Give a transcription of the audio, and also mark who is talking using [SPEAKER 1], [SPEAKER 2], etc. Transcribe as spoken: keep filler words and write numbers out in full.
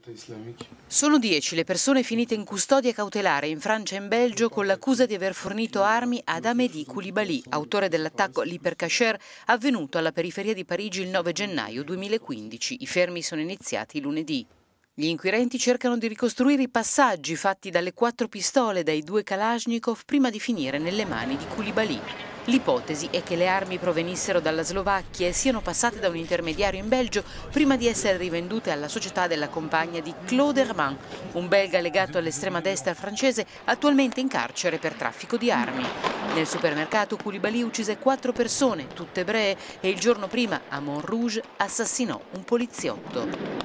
[SPEAKER 1] Sono dieci le persone finite in custodia cautelare in Francia e in Belgio con l'accusa di aver fornito armi ad Hamedi Koulibaly, autore dell'attacco all'Hypercacher avvenuto alla periferia di Parigi il nove gennaio duemilaquindici. I fermi sono iniziati lunedì. Gli inquirenti cercano di ricostruire i passaggi fatti dalle quattro pistole dai due Kalashnikov prima di finire nelle mani di Koulibaly. L'ipotesi è che le armi provenissero dalla Slovacchia e siano passate da un intermediario in Belgio prima di essere rivendute alla società della compagna di Claude Herman, un belga legato all'estrema destra francese attualmente in carcere per traffico di armi. Nel supermercato Koulibaly uccise quattro persone, tutte ebree, e il giorno prima a Montrouge assassinò un poliziotto.